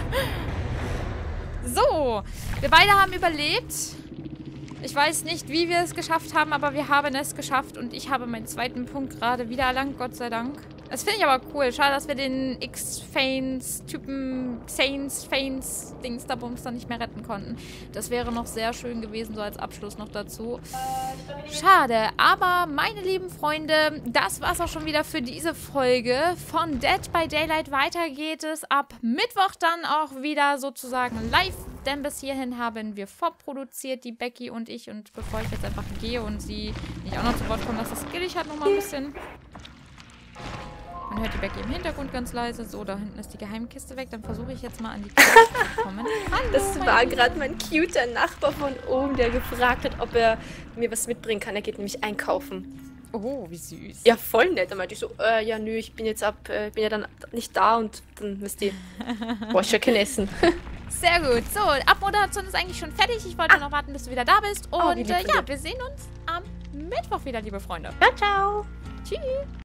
Speaker 1: So, wir beide haben überlebt. Ich weiß nicht, wie wir es geschafft haben, aber wir haben es geschafft und ich habe meinen zweiten Punkt gerade wieder erlangt, Gott sei Dank. Das finde ich aber cool. Schade, dass wir den X-Fanes-Typen, Dings da nicht mehr retten konnten. Das wäre noch sehr schön gewesen, so als Abschluss noch dazu. Schade, aber meine lieben Freunde, das war's auch schon wieder für diese Folge von Dead by Daylight. Weiter geht es ab Mittwoch dann auch wieder sozusagen live, denn bis hierhin haben wir vorproduziert, die Becky und ich. Und bevor ich jetzt einfach gehe und sie nicht auch noch zu Wort kommen lasse, skill ich halt nochmal ein bisschen. Man hört die Becky im Hintergrund ganz leise. So, da hinten ist die Geheimkiste weg. Dann versuche ich jetzt mal an die Kiste zu kommen. Hallo,
Speaker 2: das war gerade mein cuter Nachbar von oben, der gefragt hat, ob er mir was mitbringen kann. Er geht nämlich einkaufen.
Speaker 1: Oh, wie süß.
Speaker 2: Ja, voll nett. Da meinte ich so, ja, nö, ich bin ja dann nicht da und dann müsst ihr... Boah, ich kein Essen.
Speaker 1: Sehr gut. So, Abmoderation ist eigentlich schon fertig. Ich wollte noch warten, bis du wieder da bist. Und ja, wir sehen uns am Mittwoch wieder, liebe Freunde.
Speaker 2: Ciao, ciao.
Speaker 1: Tschüss.